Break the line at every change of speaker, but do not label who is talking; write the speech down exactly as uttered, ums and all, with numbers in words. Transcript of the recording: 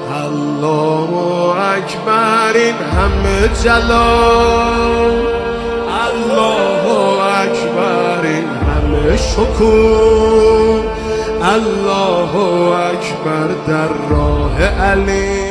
الله اکبر این همه جلال، الله اکبر این همه شکوه، الله اکبر در راه علی.